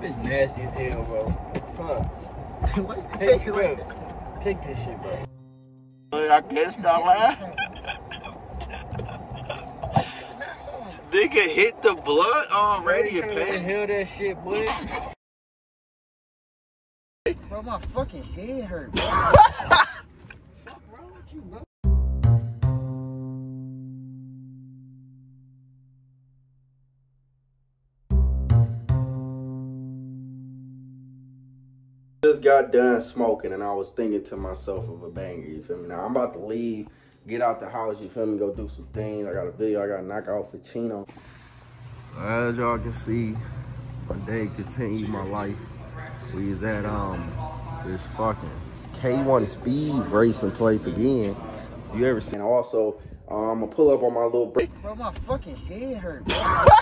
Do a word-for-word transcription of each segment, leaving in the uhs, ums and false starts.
It's nasty as hell, bro. Huh? What? Take, take, bro. Take this shit, bro. I guess not laugh. Nigga hit the blood already and What the pain. hell that shit, boy? Bro, my fucking head hurt, bro. Fuck wrong with you, bro? Just got done smoking and I was thinking to myself of a banger, you feel me? Now I'm about to leave, get out the house, you feel me, go do some things. I got a video I gotta knock out for Chino. So as y'all can see, my day continued my life. We is at um this fucking K one speed racing place again. You ever seen? Also, um, I'm gonna pull up on my little break. Bro, my fucking head hurt, bro.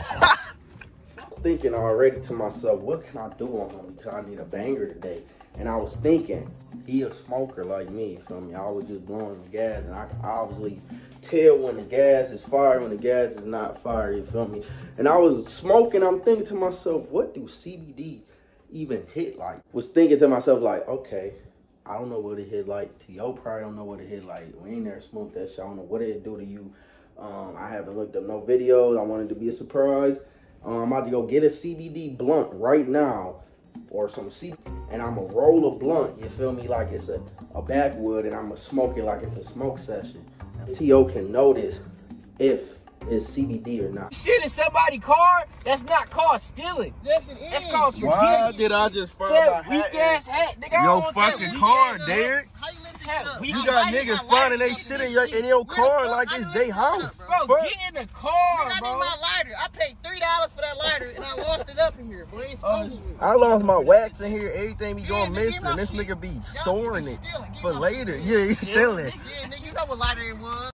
Thinking already to myself, what can I do on him because I need a banger today? And I was thinking, he a smoker like me, you feel me? I was just blowing the gas, and I can obviously tell when the gas is fire, when the gas is not fire, you feel me? And I was smoking, I'm thinking to myself, what do C B D even hit like? Was thinking to myself like, okay, I don't know what it hit like. T O probably don't know what it hit like. We ain't never smoked that shit. I don't know what it do to you. Um, I haven't looked up no videos. I wanted to be a surprise. Um, I'm about to go get a C B D blunt right now, or some C B D, and I'm gonna roll a blunt, you feel me, like it's a, a backwood, and I'm gonna smoke it like it's a smoke session. T O can notice if it's C B D or not. Shit in somebody's car, that's not called stealing. Yes, it is. That's called forgetting. Why did I just find That my weak ass hat, nigga. I Your don't want that fucking weak car, ass hat. Derek? How you let this Have shit up? we- You I got lighted niggas my finding lighter they up shit this in your shit. in your Where the car fuck like I it's lit they this shit house. up, bro? Bro, Fuck. get in the car, Nigga, I bro. need my lighter. I paid three dollars for that lighter, and I lost it up in here, boy. It's Oh, over with. I lost my wax in here. Everything be Yeah, going nigga, give missing. my This shit. nigga be Y'all storing be it stealing. Give for my later. shit. Yeah, he's stealing. Yeah, nigga, you know what lighter it was.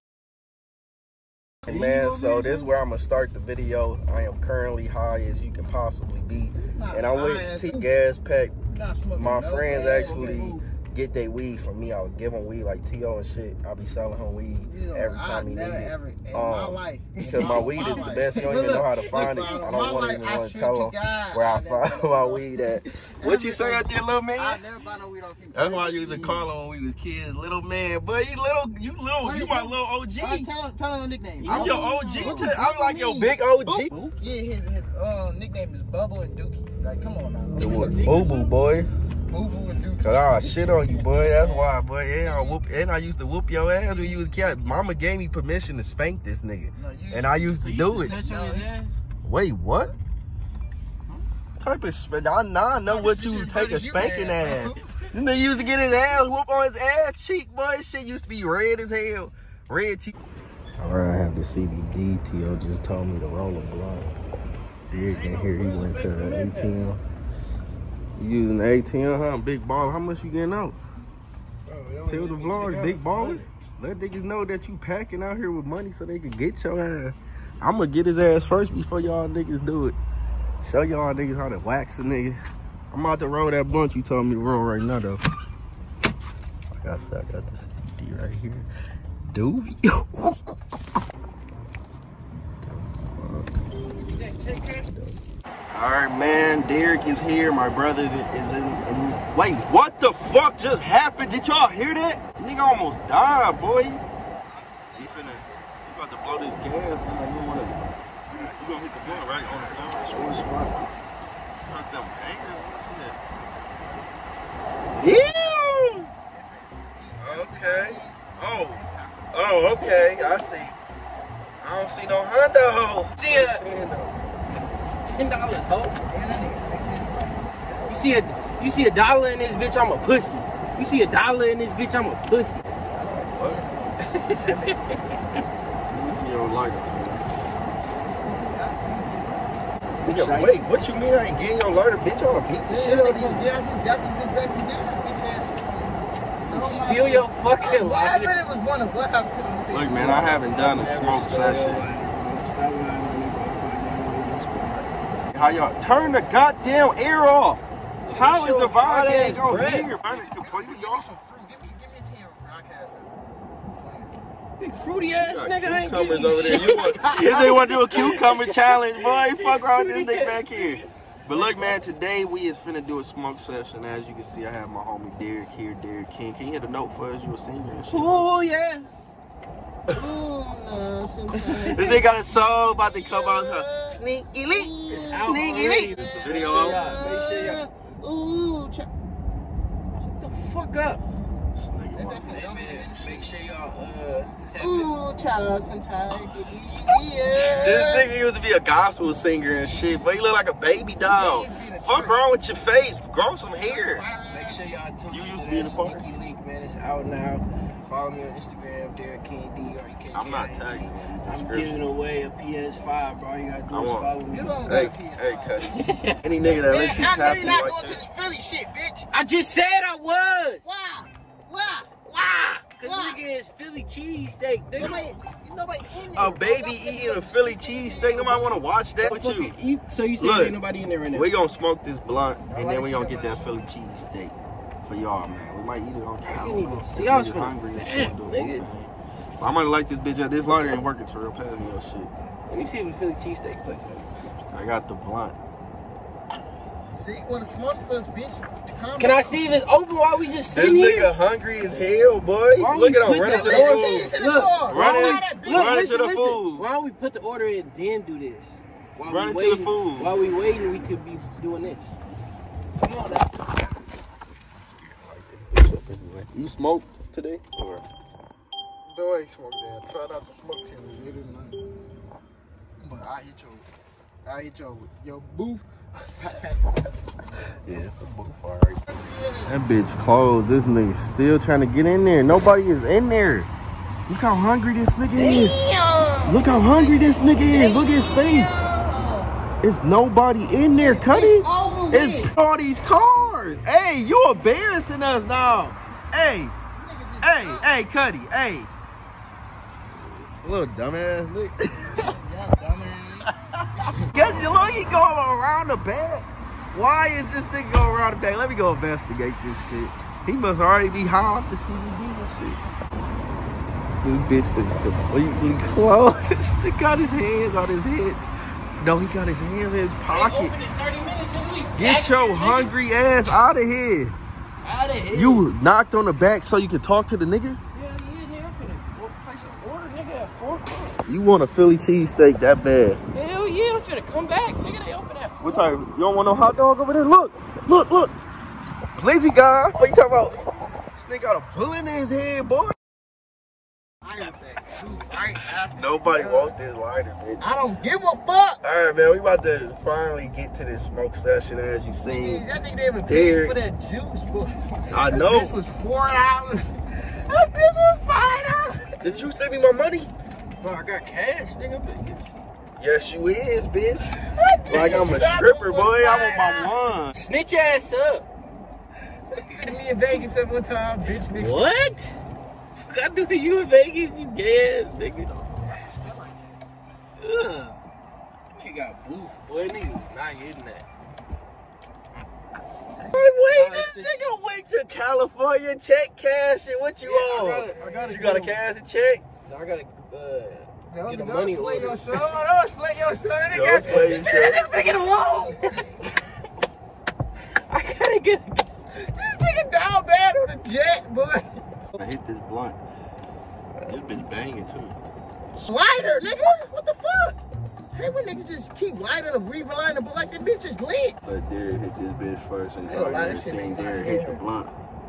Hey man, so this is where I'm gonna start the video. I am currently high as you can possibly be, and I went to gas pack. My friends actually get their weed from me. I would give them weed like T O and shit. I'll be selling him weed every time he need it. Ever, in Um, my life, in Because my my- weed my is the life. best. You don't Look, even know how to look, find it. look, I my don't want life, to even I want to swear tell to them God, where I I never find know my what weed at. What you say out there, little man? I never buy no weed off you. That's why I used to call him when we was kids, little man. But you little, you little, you my little O G. Right, tell him, tell him a nickname. I'm your O G. What too. you- I'm what like you your mean? big O G. Boop. Yeah, his, his uh, nickname is Bubble and Dookie. Like, come on now. It was Boo Boo, boy. Boo Boo and Dookie. Cause I shit on you, boy. That's why, boy. And I, whoop, and I used to whoop your ass when you was a kid. Mama gave me permission to spank this nigga, No, you and I used to do it. Touch on his ass? Wait, what? Type of spank? I, nah, I know what you take a spanking ass. This nigga used to get his ass whoop on his ass cheek, boy. This shit used to be red as hell. Red cheek. Alright, I have the C B D. T O just told me to roll a blunt. Derek in here, he went to the A T M. You using the A T M, huh? Big baller. How much you getting out? Tell the vloggers, big baller. Let niggas know that you packing out here with money so they can get your ass. I'm gonna get his ass first before y'all niggas do it. Show y'all niggas how to wax a nigga. I'm about to roll that blunt you told me to roll right now, though. Like I said, I got the C B D right here. Doobie. All right, man. Derek is here. My brother is in, in. Wait, what the fuck just happened? Did y'all hear that? Nigga almost died, boy. You finna, you about to blow this gas down. You wanna, you gonna hit the blunt right on the floor? Sure spot. Not them bangers. What's that? Yeah. Okay. Oh. Oh, okay. I see. I don't see no Honda. See a ten dollars, ho. You see a you see a dollar in this bitch, I'm a pussy. You see a dollar in this bitch, I'm a pussy. That's like what? Let me see your lighter. Nigga, wait, what you mean I ain't getting your lighter, bitch? I'll beat the shit out of you. Yeah, I just got this bitch back from there, bitch ass. Steal your fucking Well, I lighter. really was one of what happened to them. Look, man, I haven't done a smoke session. How y'all turn the goddamn air off? How is the vibe gang on here? Burning completely off. Give me, give me a ten broadcast. Big fruity ass nigga ain't Cucumbers getting over there. shit. You want, if they want to do a cucumber challenge, boy, fuck around with this nigga back here. But look, man, today we is finna do a smoke session. As you can see, I have my homie Derek here, Derek King. Can you hit a note for us? You a singer and shit. Oh yeah. Ooh, no, sometimes. This nigga got a song about to come out. Huh? Sneaky leak. It's out Sneaky already. leak. The Video Make out. sure y'all. Ooh, ch- Shut the fuck up. This nigga That want- definitely- Hey, man, make sure y'all uh. tap ooh, child, sometimes. This Yeah. nigga used to be a gospel singer and shit, but he look like a baby dog. Fuck wrong with your face? Grow some hair. Make sure y'all tune You in used to to be in that the party? Sneaky Link, man. It's out now. Follow me on Instagram, Derek King D R E K K. I'm not tagging you in the I'm description. giving away a P S five, bro. All you gotta do I is want- follow me. You don't Hey, got a P S hey, five. cut. Any nigga that lets you Man, I know tap you're you not like going to that. this Philly shit, bitch. I just said I was. Why? Why? Why? Cause Why? nigga is Philly cheesesteak, nigga. Nobody, nobody in there. A baby eating a Philly cheesesteak. Nobody want to watch that with you. You, so you say Look, ain't nobody in there right now? We gonna smoke this blunt and like then we gonna shit get that Philly cheesesteak for y'all, man. We might eat it on I camera. can't even see. I was Niggas finna- hungry. and Damn, shit, do it, nigga. man. I might like this bitch up. This lighter ain't working to real pass me your shit. Let me see what Philly cheesesteak place is. I got the blunt. See, you want to smoke first, bitch? Calm Can I down. see if it's open while we just This sitting here? nigga hungry as hell, boy. Why Look we at him put running that to the order food. in the Look, car? run Why in. that bitch? Look, Run listen, into the listen. food. Why don't we put the order in and then do this? While Run we into the waiting, food. While we waiting, we could be doing this. Come on now. You smoked today? Or? No, I ain't smoke that. Try not to smoke till it's later tonight. But I hit your, I hit your, your booth. Yeah, it's a booth alright. That bitch closed. This nigga still trying to get in there. Nobody is in there. Look how hungry this nigga is. Look how hungry this nigga is. Look at his face. It's nobody in there, Cuddy. It's all these cars. Hey, you embarrassing us now. Hey, hey, hey, Cuddy, hey. Little dumbass nigga. Yeah, dumbass. Get the look, he going around the back. Why is this nigga going around the back? Let me go investigate this shit. He must already be high off the C B D and shit. This bitch is completely closed. This nigga got his hands on his head. No, he got his hands in his pocket. Open in thirty minutes, nigga. We Get back your here, nigga. hungry ass out of here. Out of here. You knocked on the back so you could talk to the nigga? Yeah, yeah, yeah. I'm finna go place an order, nigga, at four o'clock. You want a Philly cheesesteak that bad? Hell yeah, I'm finna come back. Nigga, they open at four. What type? You don't want no hot dog over there? Look, look, look. Blizzy guy. What you talking about? This nigga got a bullet in his head, boy. I got that juice right after. Nobody want this lighter, bitch. I don't give a fuck. All right, man. We about to finally get to this smoke session, as you seen. That nigga didn't even pay Derek. for that juice, boy. I That know. bitch was four dollars. That bitch was five dollars. Did you send me my money? Bro, I got cash, nigga. I'm finna get this. Yes, you is, bitch. Like I'm a stripper, boy. I want my one. Snitch your ass up. Me in Vegas at one time, bitch. Nigga. What? Fuck I do to you in Vegas, you gay ass nigga. Ugh. Nigga got booth, boy. Nigga was not hitting that. Wait, this nigga went to California, check cash it. What you Yeah, I on? gotta- I gotta you got a go. cash a check? I gotta uh, Don't, get a don't money split order. your son. Don't split your son. That Don't nigga split your son. That nigga alone. I gotta get a This nigga down bad on the jet, boy. I hit this blunt. This bitch banging too. Lighter, nigga. What the fuck? Hey, when niggas just keep lighting and re-relining the like that bitch is lit. But Derek hit this bitch first, and Ain't a lot I of never shit seen ain't Derek my hit the hair. blunt.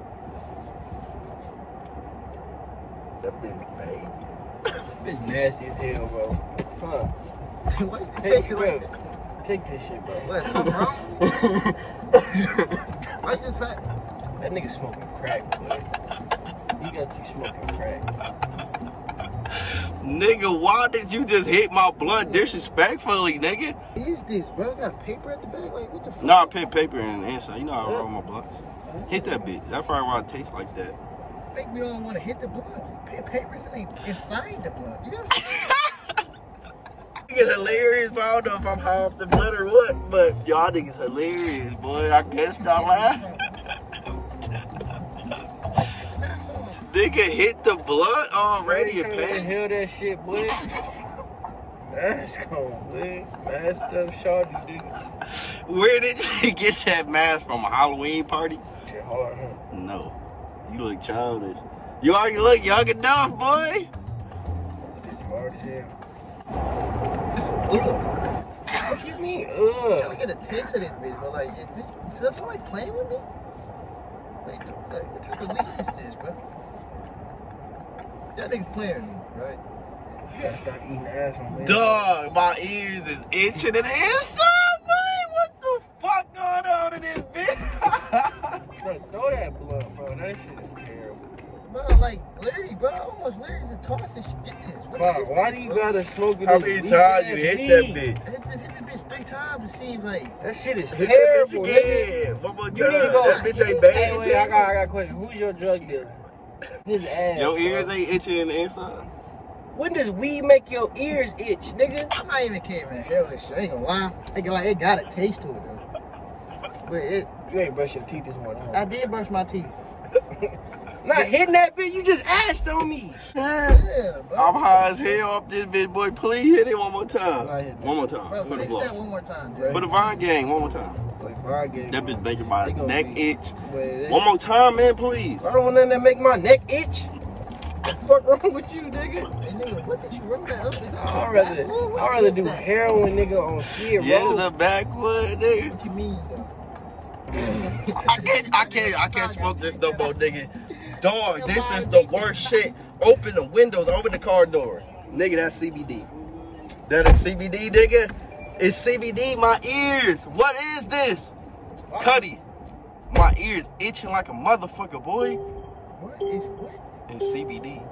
That bitch banging. Bitch nasty as hell, bro. Huh? Why you Hey, take it bro. like that? Take this shit, bro. What, something wrong? Why you just back? That nigga smoking crack, boy. He got you smoking crack. Nigga, why did you just hit my blunt disrespectfully, nigga? What is this, bro? Got paper at the back? Like, what the fuck? Nah, I put paper in the inside. You know how I roll my blunts. Hit that bitch. That's probably why it tastes like that. Make me don't want to hit the blood. Pa- Papers ain't inside the blood. You gotta see. Niggas hilarious, but I don't know if I'm high off the blood or what, but y'all niggas hilarious, boy. I guess y'all laugh. Nigga hit the blood already, a Trying to pan. hell that shit, boy. Mask on, man. Masked up shorty, dude. Where did you get that mask from? A Halloween party? Shit hard, huh? No. You look childish. You already look young enough, boy. It's hard as hell. Ugh. What you mean, ugh? Trying to get a taste of this bitch, but like, is this, is somebody playing with me? Like, dude, like, what type of weed is this, bro? That nigga's playing with me, right? You gotta stop eating ass on me. Dog, my ears is itching in the inside, boy. What the fuck going on in this bitch? Bro, throw that blood, bro. That shit is terrible. Bro, like, literally, bro, I almost literally to toss this shit. Get this. What Bro, is why this, do you bro? gotta smoke it? How many times you hit that bitch? Hit this, hit this bitch three times, it seems like. That shit is Hit terrible, that bitch nigga. again. One more time. You need to go. That bitch ain't Hey, banging. wait, I got, I got a question. Who's your drug dealer? His ass. Your ears bro. ain't itching in the inside? When does weed make your ears itch, nigga? I'm not even kidding, man. Hell, this shit. I ain't gonna lie. It, like, it got a taste to it, though. But it, You ain't brush your teeth this morning. I did brush my teeth. Not hitting that bitch, you just ashed on me. Yeah, bro. I'm high as hell off this bitch, boy. Please hit it one more time. Nah, hit that One more shit. time. Bro, For the fix that vlog. one more time, Jay. For the Vine gang, one more time. Like, bro, I get it. That bitch making my They gonna neck be- itch. Wait, One more time, man, please. I don't want nothing that make my neck itch. What the fuck wrong with you, nigga? Hey, nigga, what did you roll that up? Is that I'd rather, backwood? What I'd rather is do that? heroin, nigga, on Skid Yeah, Row. the backwood, nigga. What you mean, though? I can't, I can't, I can't smoke this no more, nigga. Dog, this is the worst shit. Open the windows, open the car door. Nigga, that's C B D. That is C B D, nigga. It's C B D, my ears. What is this? Cuddy. My ears itching like a motherfucker, boy. What is what? It's C B D.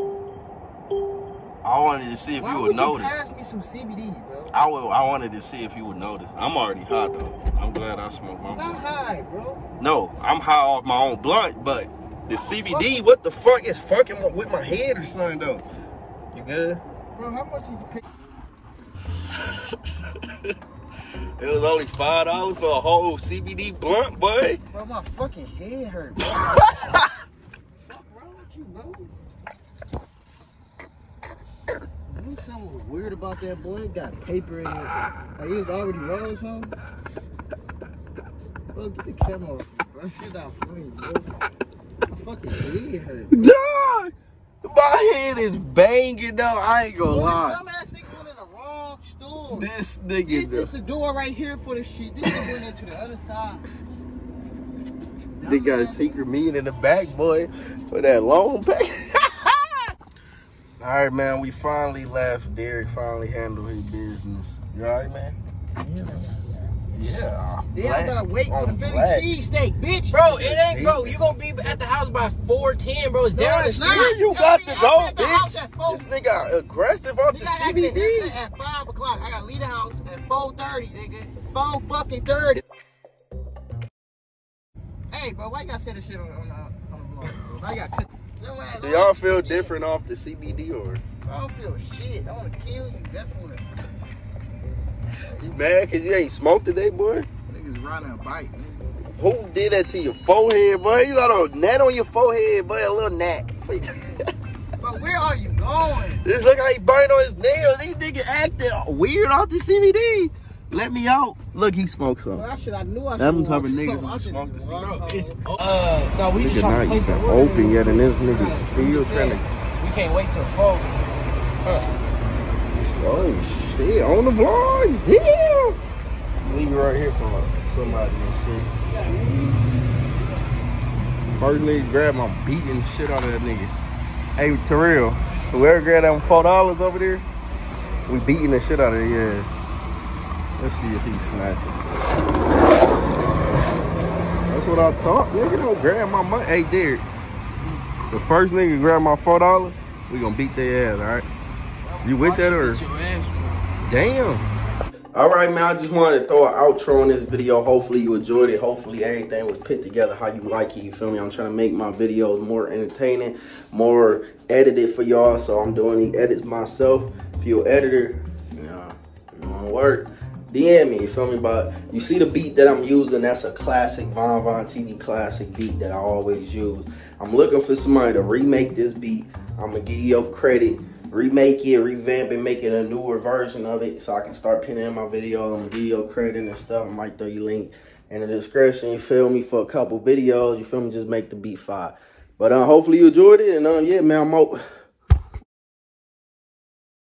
I wanted to see if Why you would would you notice. pass me some C B D, bro? I will, I wanted to see if you would notice. I'm already high, though. I'm glad I smoked my I'm not blunt. high, bro. No, I'm high off my own blunt, but the C B D, what the fuck is fucking with my head or something, though? You good? Bro, how much did you pay? It was only five dollars for a whole C B D blunt, boy. Bro, my fucking head hurt, bro. Fuck wrong with you, bro? You know something was weird about that boy? It got paper in it. Like, he was already rolling something. Bro, get the camera off, bro. Shit not funny, bro. My fucking head hurt, bro. Dog, my head is banging, though. I ain't gonna Bro, lie. Some ass nigga went in the wrong store. This This nigga, is the door right here for the shit. This nigga went into the other side. they got a secret meeting in the back, boy, for that long pack. All right, man, we finally left. Derek finally handled his business. You all right, man? Yeah. Then I gotta wait for the Philly black. cheesesteak, bitch. Bro, it ain't, bro. You gonna be at the house by four ten, bro. It's No, down the it's street. not. Where you Y'all got be- to I'll go, be at the house bitch? at four. This nigga aggressive off the Nigga, I C B D. gotta at five o'clock. I gotta leave the house at four thirty, nigga. Four fucking thirty. Hey, bro, why you gotta say this shit on, on, on the vlog, bro? Why you gotta cut? No, ass Do on y'all the feel shit. different off the C B D or I don't feel shit. I wanna kill you. That's what. you mad because you ain't smoked today, boy? Niggas riding a bike, nigga. Who did that to your forehead, boy? You got a gnat on your forehead, boy, a little gnat. Bro, where are you going? This look like he burned on his nails. These niggas acting weird off the C B D. Let me out. Look, he smoked some. Well, I should. I knew I should. Them type of niggas who smoke the cigarette. It's, uh, no, we just Nigga trying not to place the even order. open yet, and this nigga Yeah, still we trying to. said We can't wait till four. Uh, Oh shit, on the vlog, damn. Leave it right here for somebody and shit. First nigga grab my beating the shit out of that nigga. Hey, Terrell, whoever grabbed them four dollars over there, we beating the shit out of it, yeah. Let's see if he's snatching. That's what I thought, nigga. Don't grab my money. Hey, Derek, the first nigga grab my four dollars, we gonna beat their ass, all right? You with that or? Damn. All right, man, I just wanted to throw an outro on this video. Hopefully you enjoyed it. Hopefully everything was put together how you like it, you feel me? I'm trying to make my videos more entertaining, more edited for y'all, so I'm doing the edits myself. If you're an editor, you know, it won't work. D M me, you feel me? But you see the beat that I'm using, that's a classic Von Von T V classic beat that I always use. I'm looking for somebody to remake this beat. I'm gonna give you your credit. remake it, revamp it, make it a newer version of it so I can start pinning in my video and video credit and stuff. I might throw you a link in the description, you feel me, for a couple videos, you feel me, just make the beat fire. But uh, hopefully you enjoyed it, and um, yeah, man, I'm out.